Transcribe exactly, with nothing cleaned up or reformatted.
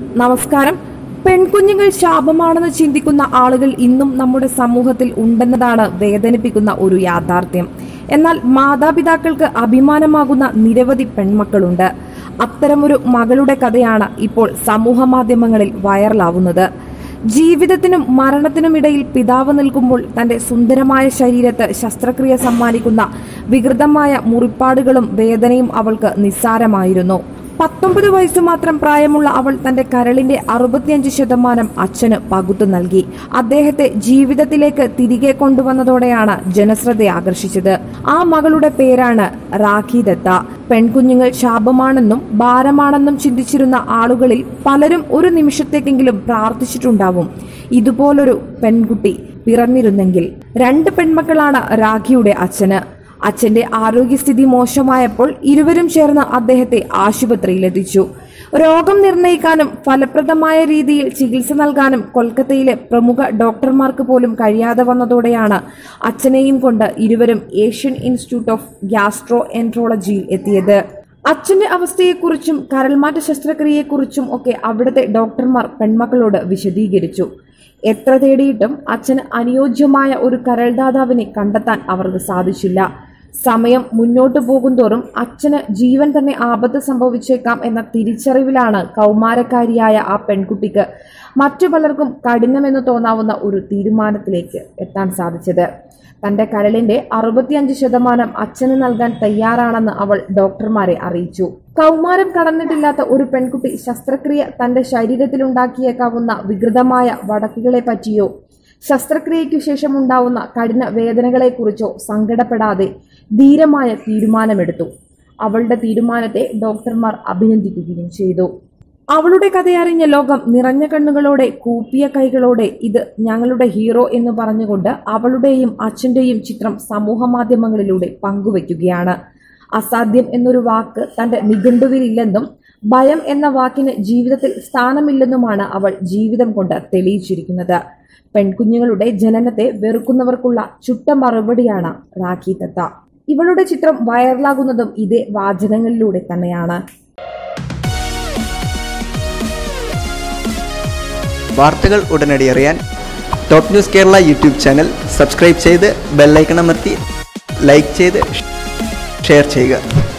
നമസ്കാരം. പെൺകുഞ്ഞുങ്ങൾ ശാപമാണെന്ന് ചിന്തിക്കുന്ന ആളുകൾ ഇന്നും നമ്മുടെ സമൂഹത്തിൽ ഉണ്ടെന്നതാണ് വേദനിപ്പിക്കുന്ന ഒരു യാഥാർത്ഥ്യം. എന്നാൽ മാതാപിതാക്കൾക്ക് അഭിമാനമാകുന്ന നിരവധി പെൺമക്കളുണ്ട്. അത്തരമൊരു മകളുടെ കഥയാണ് ഇപ്പോൾ സമൂഹ മാധ്യമങ്ങളിൽ വൈറലാവുന്നത്. ജീവിതത്തിനും മരണത്തിനുമിടയിൽ പിതാവ് നിൽക്കുമ്പോൾ തന്റെ സുന്ദരമായ ശരീരത്ത് ശസ്ത്രക്രിയ സമ്മാനിക്കുന്ന വികൃതമായ മുറിപ്പാടുകളും വേദനയും അവൾക്ക് നിസ്സാരമായിരുന്നു. പത്തൊമ്പത് വയസ്സു മാത്രം പ്രായമുള്ള അവൾ തന്റെ കരളിന്റെ അറുപത്തിയഞ്ച് ശതമാനം അച്ഛന് പകുത്തു നൽകി. അദ്ദേഹത്തെ ജീവിതത്തിലേക്ക് തിരികെ കൊണ്ടുവന്നതോടെയാണ് ജനശ്രദ്ധ ആകർഷിച്ചത്. ആ മകളുടെ പേരാണ് റാഖി ദത്ത. പെൺകുഞ്ഞുങ്ങൾ ശാപമാണെന്നും ഭാരമാണെന്നും ചിന്തിച്ചിരുന്ന ആളുകളിൽ പലരും ഒരു നിമിഷത്തേക്കെങ്കിലും പ്രാർത്ഥിച്ചിട്ടുണ്ടാവും, ഇതുപോലൊരു പെൺകുട്ടി പിറന്നിരുന്നെങ്കിൽ. രണ്ട് പെൺമക്കളാണ് റാഖിയുടെ അച്ഛന്. അച്ഛന്റെ ആരോഗ്യസ്ഥിതി മോശമായപ്പോൾ ഇരുവരും ചേർന്ന് അദ്ദേഹത്തെ ആശുപത്രിയിലെത്തിച്ചു. രോഗം നിർണയിക്കാനും ഫലപ്രദമായ രീതിയിൽ ചികിത്സ നൽകാനും കൊൽക്കത്തയിലെ പ്രമുഖ ഡോക്ടർമാർക്ക് പോലും കഴിയാതെ വന്നതോടെയാണ് അച്ഛനെയും കൊണ്ട് ഇരുവരും ഏഷ്യൻ ഇൻസ്റ്റിറ്റ്യൂട്ട് ഓഫ് ഗ്യാസ്ട്രോ എൻട്രോളജിയിൽ എത്തിയത്. അച്ഛന്റെ അവസ്ഥയെക്കുറിച്ചും കരൾമാറ്റ ശസ്ത്രക്രിയയെക്കുറിച്ചും ഒക്കെ അവിടുത്തെ ഡോക്ടർമാർ പെൺമക്കളോട് വിശദീകരിച്ചു. എത്ര തേടിയിട്ടും അച്ഛന് അനുയോജ്യമായ ഒരു കരൾദാതാവിനെ കണ്ടെത്താൻ അവർക്ക് സാധിച്ചില്ല. സമയം മുന്നോട്ടു പോകുന്തോറും അച്ഛന് ജീവൻ തന്നെ ആപത്ത് സംഭവിച്ചേക്കാം എന്ന തിരിച്ചറിവിലാണ് കൗമാരക്കാരിയായ ആ പെൺകുട്ടിക്ക് മറ്റു പലർക്കും കഠിനമെന്ന് തോന്നാവുന്ന ഒരു തീരുമാനത്തിലേക്ക് എത്താൻ സാധിച്ചത്. തന്റെ കരളിന്റെ അറുപത്തിയഞ്ച് ശതമാനം അച്ഛന് നൽകാൻ തയ്യാറാണെന്ന് അവൾ ഡോക്ടർമാരെ അറിയിച്ചു. കൗമാരം കടന്നിട്ടില്ലാത്ത ഒരു പെൺകുട്ടി ശസ്ത്രക്രിയ തന്റെ ശരീരത്തിലുണ്ടാക്കിയേക്കാവുന്ന വികൃതമായ വടക്കുകളെ പറ്റിയോ ശസ്ത്രക്രിയയ്ക്കു ശേഷം ഉണ്ടാവുന്ന കഠിന വേദനകളെക്കുറിച്ചോ സങ്കടപ്പെടാതെ ധീരമായ തീരുമാനമെടുത്തു. അവളുടെ തീരുമാനത്തെ ഡോക്ടർമാർ അഭിനന്ദിക്കുകയും ചെയ്തു. അവളുടെ കഥയറിഞ്ഞ ലോകം നിറഞ്ഞ കണ്ണുകളോടെ കൂപ്പിയ കൈകളോടെ ഇത് ഞങ്ങളുടെ ഹീറോ എന്ന് പറഞ്ഞുകൊണ്ട് അവളുടെയും അച്ഛന്റെയും ചിത്രം സമൂഹ മാധ്യമങ്ങളിലൂടെ പങ്കുവയ്ക്കുകയാണ്. അസാധ്യം എന്നൊരു വാക്ക് തന്റെ നിഘണ്ടുവിലില്ലെന്നും ഭയം എന്ന വാക്കിന് ജീവിതത്തിൽ സ്ഥാനമില്ലെന്നുമാണ് അവൾ ജീവിതം കൊണ്ട് തെളിയിച്ചിരിക്കുന്നത്. പെൺകുഞ്ഞുങ്ങളുടെ ജനനത്തെ വെറുക്കുന്നവർക്കുള്ള ചുട്ട മറുപടിയാണ് റാഖി ദത്ത. ഇവളുടെ ചിത്രം വൈറലാകുന്നതും ഇതേ വാചകങ്ങളിലൂടെ തന്നെയാണ്. വാർത്തകൾ ഉടനടി അറിയാൻ top news Kerala YouTube channel subscribe ചെയ്ത് ബെല്ലൈക്കൺ അമർത്തി ലൈക്ക് ചെയ്ത് ഷെയർ ചെയ്യുക.